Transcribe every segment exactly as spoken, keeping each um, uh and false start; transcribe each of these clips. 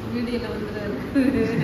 வீடியோல வந்துறாரு.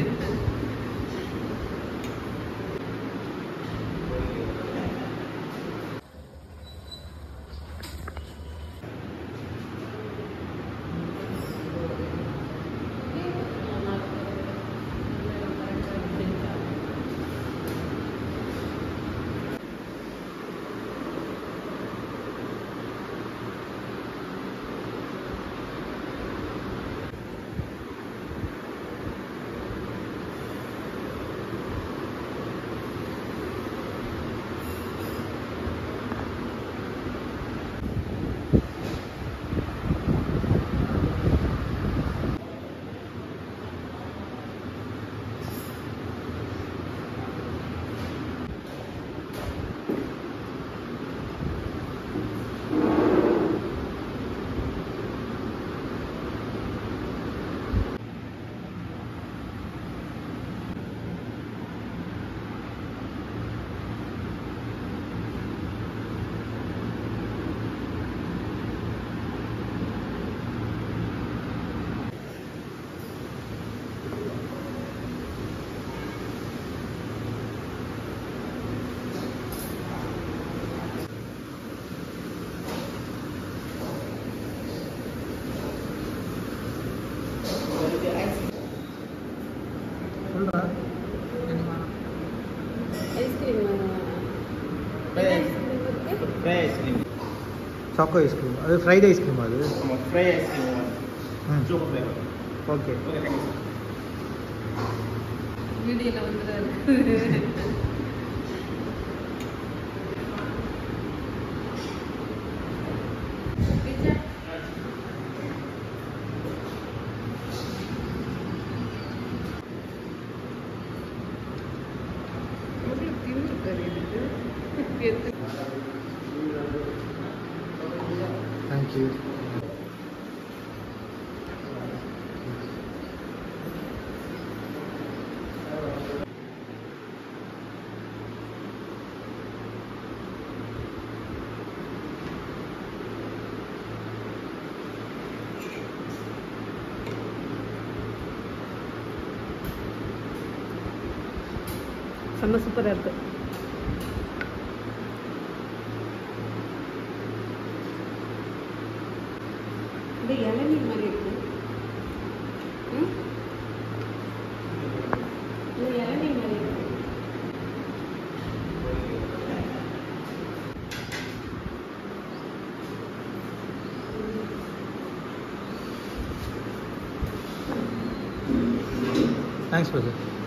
Choco ice cream, அது ஃப்ரைட் ஐஸ்கிரீம். அது fry ice cream. Hmm okay okay. வீடியோல வந்துறாரு. Thank you. செம்ம சூப்பரா இருக்கு. இது இளநீர் மாதிரி இருக்கு. ம் இது இளநீர் மாதிரி இருக்கு. Thanks, brother.